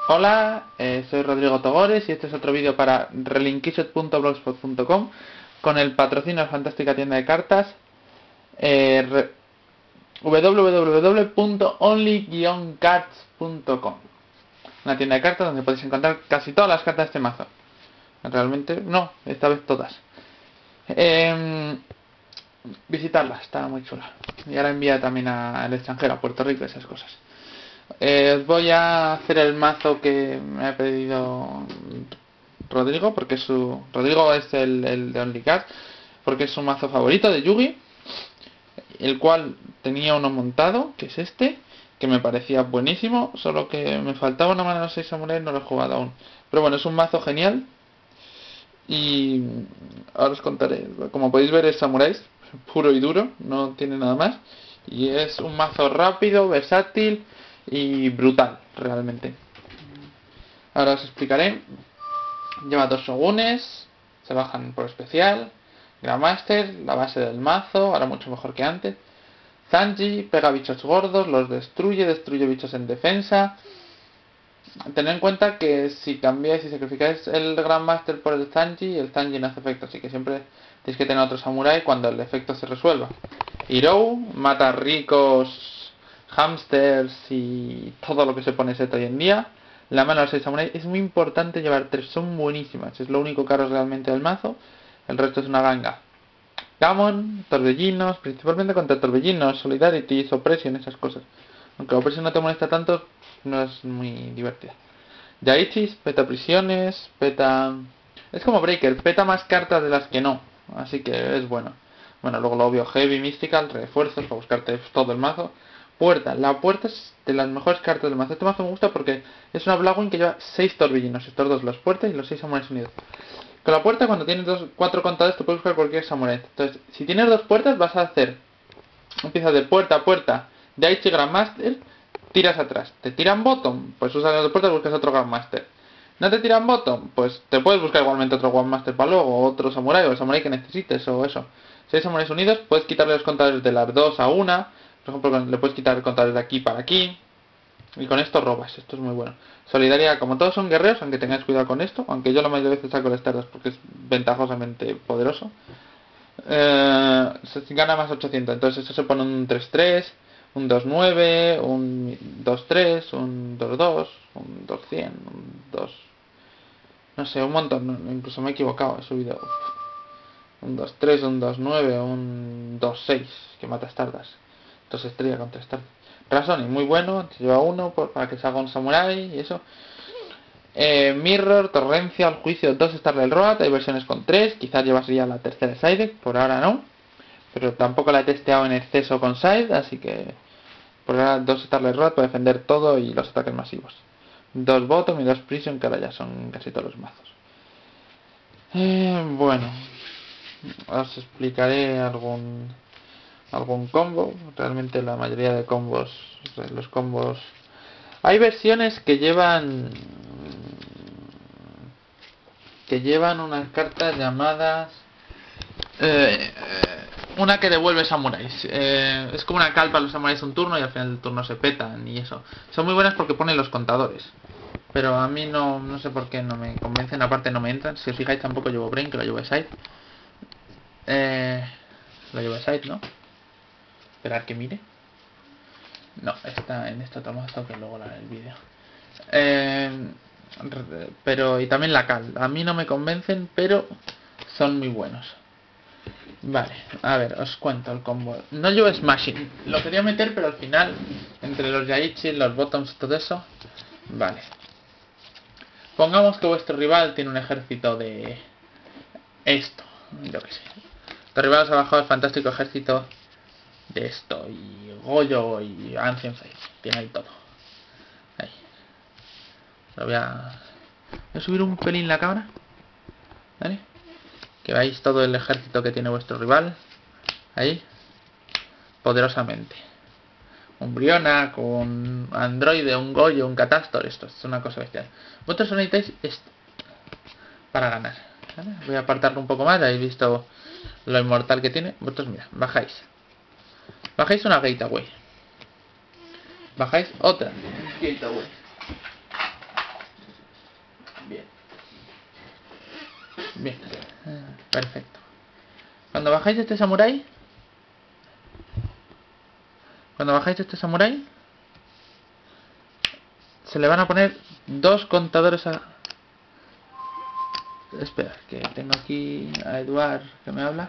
Hola, soy Rodrigo Togores y este es otro vídeo para relinquished.blogspot.com con el patrocinio de la fantástica tienda de cartas www.only-cards.com, una tienda de cartas donde podéis encontrar casi todas las cartas de este mazo. Realmente no, esta vez todas. Visitarla, está muy chula. Y ahora envía también al extranjero, a Puerto Rico, esas cosas. Os voy a hacer el mazo que me ha pedido Rodrigo, porque Rodrigo es el de Only Cards, porque es su mazo favorito de Yugi, el cual tenía uno montado, que es este, que me parecía buenísimo, solo que me faltaba una mano de los 6 samuráis, no lo he jugado aún. Pero bueno, es un mazo genial y ahora os contaré. Como podéis ver, es samuráis, puro y duro, no tiene nada más. Y es un mazo rápido, versátil y brutal, realmente. Ahora os explicaré. Lleva dos shogunes, se bajan por especial. Grandmaster, la base del mazo, ahora mucho mejor que antes. Zanji, pega bichos gordos, los destruye bichos en defensa. Tened en cuenta que si cambiáis y sacrificáis el Grandmaster por el Zanji no hace efecto, así que siempre tenéis que tener otro Samurai cuando el efecto se resuelva. Hirou, mata ricos, hamsters y todo lo que se pone set hoy en día. La mano de los 6 samuráis es muy importante llevar 3, son buenísimas, es lo único caro realmente del mazo, el resto es una ganga. Gammon, torbellinos, principalmente contra torbellinos, Solidarity, Oppression, esas cosas. Aunque Oppression no te molesta tanto, no es muy divertida. Yaichis, peta prisiones, peta... Es como Breaker, peta más cartas de las que no, así que es bueno. Bueno, luego lo obvio, Heavy, Mystical, refuerzos para buscarte todo el mazo. Puerta, la puerta es de las mejores cartas del mazo. Este mazo me gusta porque es una Blackwing que lleva 6 torbellinos, estos dos, los puertas y los 6 samuráis unidos. Con la puerta, cuando tienes 4 contadores, tú puedes buscar cualquier samurai. Entonces, si tienes 2 puertas, vas a hacer... Empiezas de puerta a puerta, Yaichi Grandmaster, tiras atrás. ¿Te tiran bottom? Pues usas las 2 puertas y buscas otro Grandmaster. ¿No te tiran bottom? Pues te puedes buscar igualmente otro Grandmaster para luego, o otro samurai, o el samurai que necesites, o eso. Si hay samuráis unidos, puedes quitarle los contadores de las 2 a una. Por ejemplo, le puedes quitar el contador de aquí para aquí. Y con esto robas, esto es muy bueno. Solidaridad, como todos son guerreros, aunque tengáis cuidado con esto, aunque yo la mayoría de veces saco las tardas porque es ventajosamente poderoso. Se gana más 800, entonces eso se pone un 3-3, un 2-9, un 2-3, un 2-2, un 2-100, un 2... No sé, un montón, incluso me he equivocado, he subido un 2-3, un 2-9, un 2-6, que mata tardas. 2 estrellas con 3 tardas. Rasoni, muy bueno, te lleva uno para que salga un samurai y eso. Mirror, Torrencial, Juicio, 2 Starlight Road, hay versiones con 3, quizás llevaría la tercera Side, por ahora no. Pero tampoco la he testeado en exceso con Side, así que por ahora 2 Starlight Road para defender todo y los ataques masivos. 2 Bottom y 2 Prison, que ahora ya son casi todos los mazos. Bueno, os explicaré algún combo. Realmente la mayoría de combos, los combos... Hay versiones que llevan unas cartas llamadas una que devuelve samuráis. Es como una calpa a los samuráis un turno y al final del turno se petan y eso. Son muy buenas porque ponen los contadores. Pero a mí no sé por qué no me convencen, aparte no me entran. Si os fijáis tampoco llevo Brain, que lo llevo Side. Lo llevo Side, ¿no? Esperar que mire. No, está en este otro mazo que luego el vídeo. Pero y también la cal. A mí no me convencen, pero son muy buenos. Vale, a ver, os cuento el combo. No llevo Smashing. Lo quería meter, pero al final, entre los Yaichi, los Bottoms y todo eso... Vale. Pongamos que vuestro rival tiene un ejército de... Esto, yo que sé. Tu rival os ha bajado el fantástico ejército de esto. Y Goyo y Ancient Faith. Tiene ahí todo. Ahí. Lo voy a subir un pelín la cámara. ¿Vale? Que veáis todo el ejército que tiene vuestro rival. Ahí. Poderosamente. Un Brionac, un Androide, un Goyo, un Catastor. Esto es una cosa bestial. Vosotros necesitáis esto para ganar. ¿Vale? Voy a apartarlo un poco más. Ya habéis visto lo inmortal que tiene. Vosotros, mira, bajáis. Bajáis una Gateway. Bajáis otra Gateway. Cuando bajáis este samurái, se le van a poner 2 contadores a... Espera, que tengo aquí a Eduard que me habla.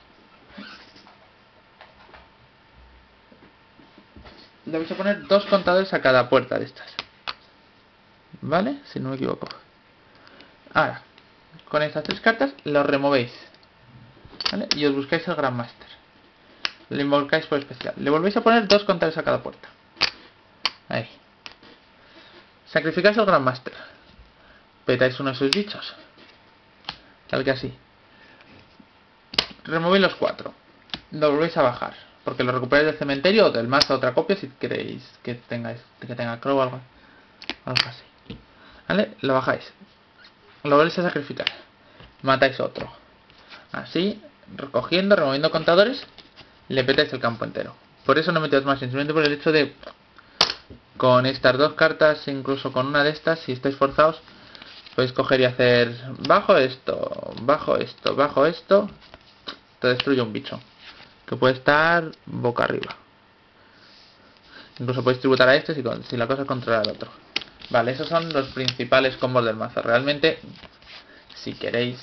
Le vais a poner 2 contadores a cada puerta de estas. ¿Vale? Si no me equivoco. Ahora, con estas 3 cartas los removéis. ¿Vale? Y os buscáis el Grandmaster. Le invocáis por especial. Le volvéis a poner 2 contadores a cada puerta. Ahí. Sacrificáis el Grandmaster. Petáis uno de sus bichos. Tal que así. Removéis los 4. Lo volvéis a bajar. Porque lo recuperáis del cementerio o del mazo otra copia si queréis que tenga Crow o algo así. ¿Vale? Lo bajáis. Lo volvéis a sacrificar. Matáis otro. Así, recogiendo, removiendo contadores, le petáis el campo entero. Por eso no metéis más, simplemente por el hecho de con estas 2 cartas, incluso con una de estas, si estáis forzados, podéis coger y hacer bajo esto, bajo esto, bajo esto. Te destruye un bicho que puede estar boca arriba. Incluso podéis tributar a este si la cosa es controlar al otro. Vale, esos son los principales combos del mazo. Realmente, si queréis,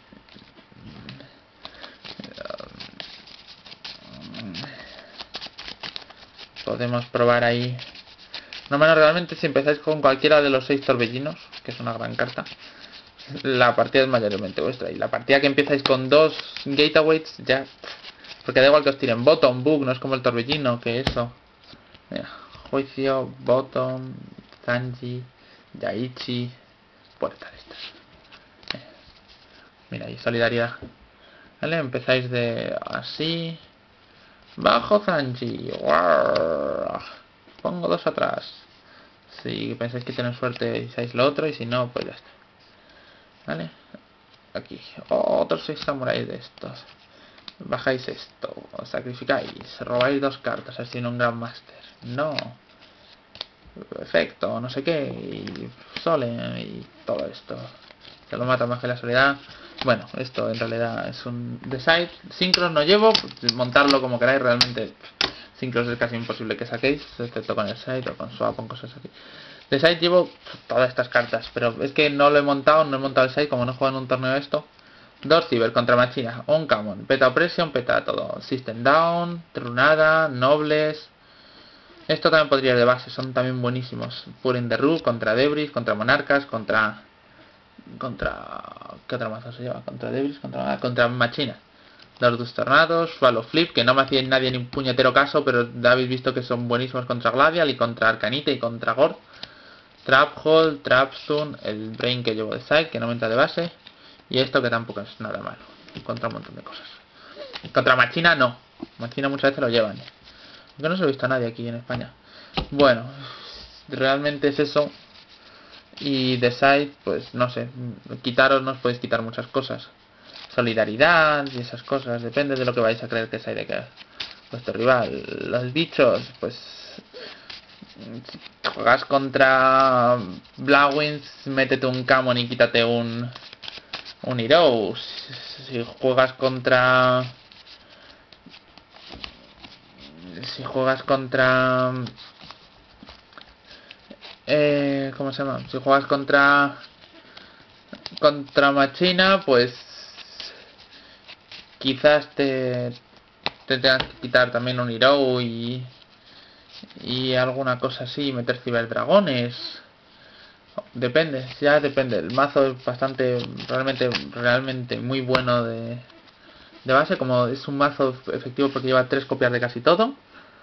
podemos probar ahí. No menos, realmente si empezáis con cualquiera de los 6 torbellinos, que es una gran carta, la partida es mayormente vuestra. Y la partida que empezáis con 2 gateaways ya... Porque da igual que os tiren bottom, bug, no es como el torbellino, que eso. Mira, juicio, bottom, Zanji, Yaichi, puerta de estas. Mira, y solidaridad. ¿Vale? Empezáis de así. Bajo Zanji. Pongo 2 atrás. Si pensáis que tenéis suerte, hicáis lo otro, y si no, pues ya está. ¿Vale? Aquí. Otros 6 samuráis de estos. Bajáis esto, os sacrificáis, robáis 2 cartas, así en un Grandmaster. No. Efecto, no sé qué, y Solen y todo esto. Se lo mata más que la soledad. Bueno, esto en realidad es un Decide. Synchros no llevo, montarlo como queráis, realmente Synchros es casi imposible que saquéis, excepto con el side o con swap o cosas así. Decide llevo todas estas cartas, pero es que no lo he montado, el side, como no juego en un torneo esto. 2 Cyber contra Machina, un Common, Peta Oppression, peta todo, System Down, Trunada, Nobles. Esto también podría ir de base, son también buenísimos. Purin the Rook, contra Debris, contra Monarcas, contra... ¿Qué otro mazo se lleva? Contra Debris, contra Machina. Los 2 Tornados, Swallow Flip, que no me hacía nadie ni un puñetero caso, pero habéis visto que son buenísimos contra Gladial y contra Arcanite y contra Gord. Trap Hole, Trapstone, el Brain que llevo de side, que no me entra de base. Y esto que tampoco es nada malo. Contra un montón de cosas. Contra Machina no. Machina muchas veces lo llevan. Aunque no se lo he visto a nadie aquí en España. Bueno, realmente es eso. Y de side, pues no sé. Quitaros no os podéis quitar muchas cosas. Solidaridad y esas cosas. Depende de lo que vais a creer que es de que vuestro rival. Los bichos, pues... Si juegas contra Blawins, métete un Camon y quítate un Heroes. Si juegas contra... ¿cómo se llama? Si juegas contra Machina, pues quizás te tengas que quitar también un Hero y alguna cosa así, meter ciberdragones. Depende, ya depende. El mazo es bastante, realmente muy bueno de base, como es un mazo efectivo porque lleva 3 copias de casi todo.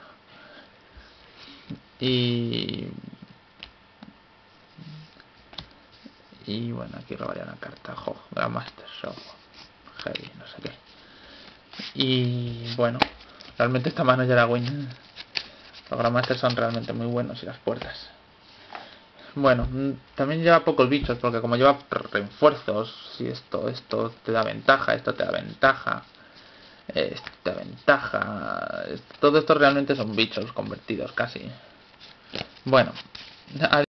Y bueno, aquí robaría una carta. Grandmaster Show, Heavy, no sé qué. Y bueno, realmente esta mano ya era win. Los Grandmasters son realmente muy buenos y las puertas. Bueno, también lleva pocos bichos porque como lleva refuerzos, si esto te da ventaja, esto te da ventaja, esto te da ventaja, todo esto realmente son bichos convertidos casi. Bueno,